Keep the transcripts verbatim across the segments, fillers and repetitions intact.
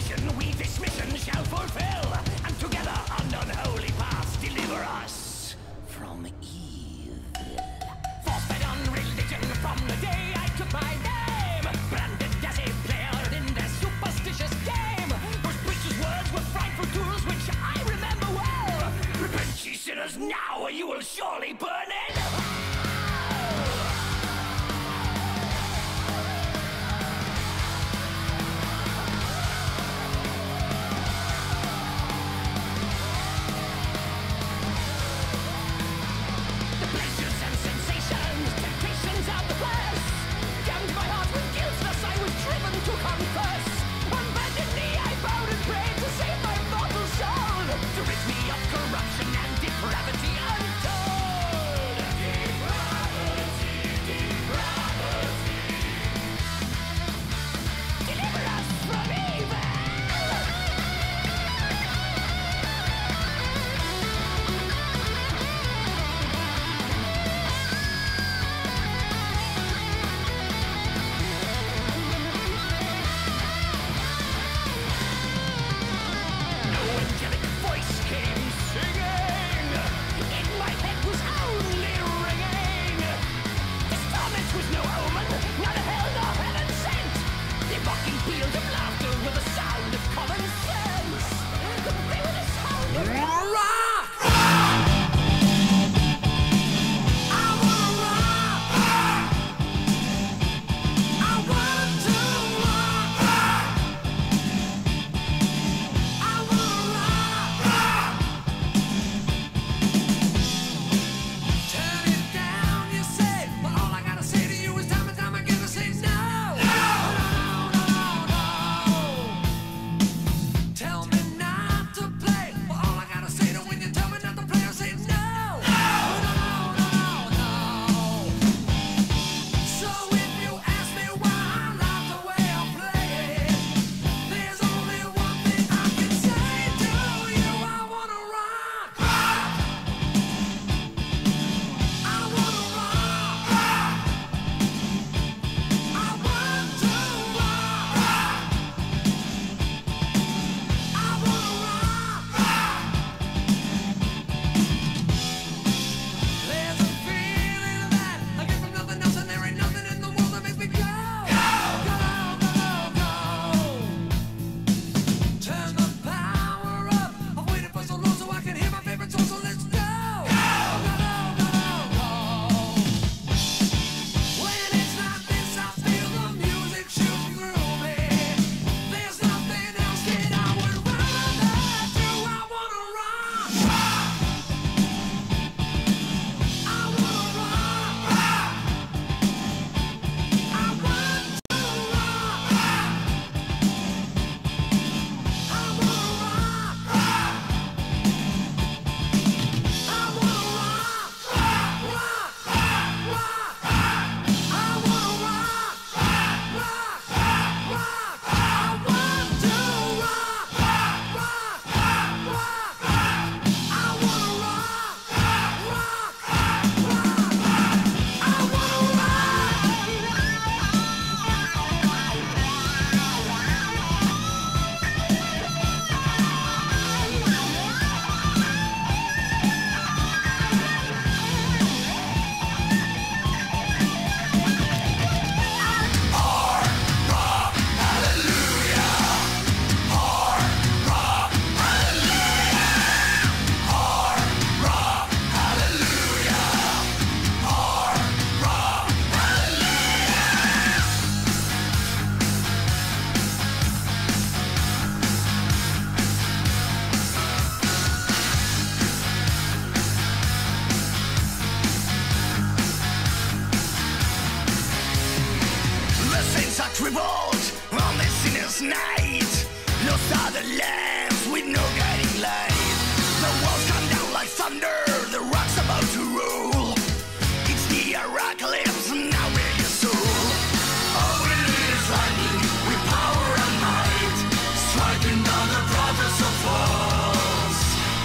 religion we this mission shall fulfill, and together on unholy paths deliver us from evil. Forfeit on religion from the day I took my name, branded as a player in their superstitious game. Those preachers' words were frightful tools which I remember well. Repent, ye sinners, now, or you will surely burn in hell. revolt on the sinner's night. Lost are the lamps with no guiding light. The walls come down like thunder, the rock's about to roll. It's the Aracalypse, now we're your soul. All we need is lightning with power and might, striking down the prophets of false.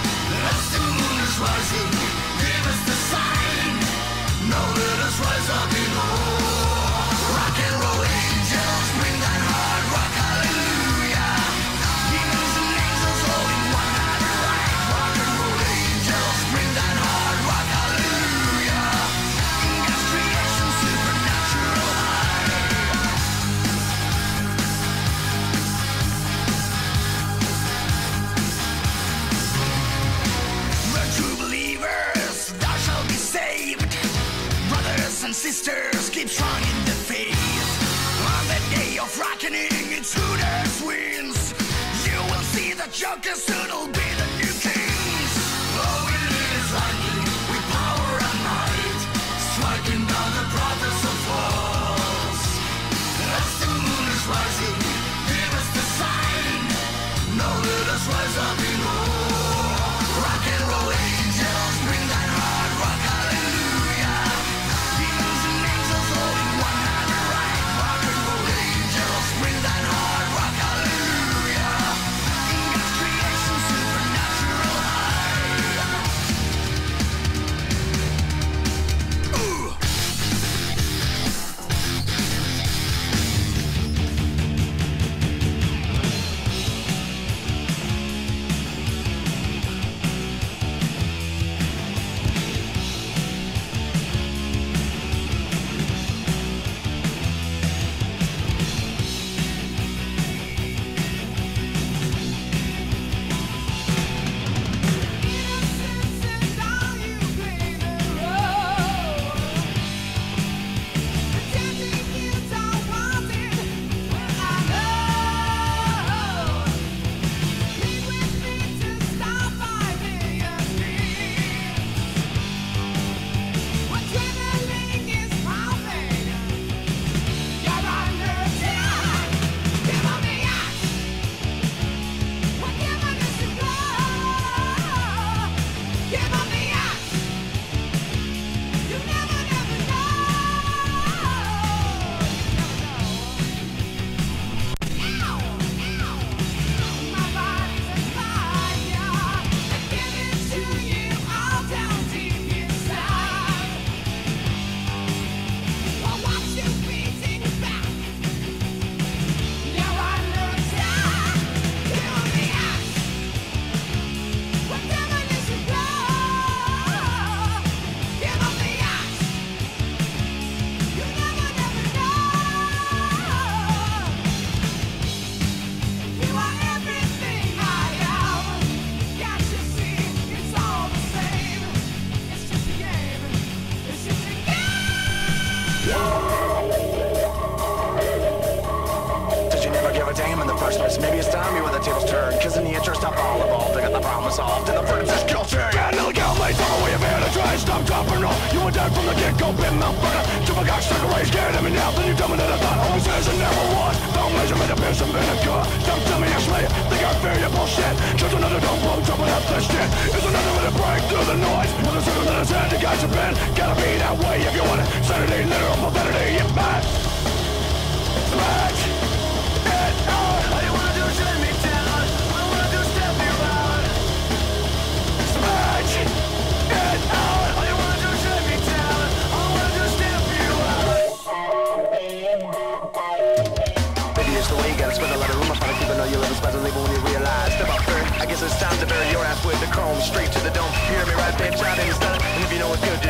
As the moon is rising, give us the sign. Now let us rise up in all. Rock and roll angels, bring that hard rock, hallelujah. sisters keep strong in the faith. On the day of reckoning, it's who dares wins. You will see the jokers soon'll be the new kings. All we need is lightning with power and might, striking down the prophets of falls. As the moon is rising, give us the sign. Now let us rise up in war. Rock and roll angels, bring that hard rock, hallelujah. Demons and angels holding one hand right. Rock and roll angels, bring that hard rock, hallelujah. In God's creation, supernatural high. Ooh. Maybe it's time you when the tables turn, cause in the interest of all evolved, I got the problem solved, and the fruit of this culture. Yeah, illegal mates, all the way of here to try and stop, drop, and roll. You were dead from the get-go, been Mount Burner. Triple cock, sucker race, scared of me now, then you tell me that I thought always is and never was. Don't measurement of pierce and vinegar. Don't tell me you're slayer, think I fear your bullshit. Just another don't blow, jumping up this shit. It's another way to break through the noise. With a circle that is hand, you guys have been. Gotta be that way if you want it. Sanity, literal profanity, you mad. Smash it out. All you wanna do is shut me down. All I wanna do is step you out. Smash it out. All you wanna do is shut me down. All I wanna do is step you out. Maybe it's the way you gotta spend a lot of room up on it, even though you live in special label when you realize. Step out first. I guess it's time to bury your ass with the chrome straight to the dome. You hear me right, bitch? Out in the sun. And if you know what's good,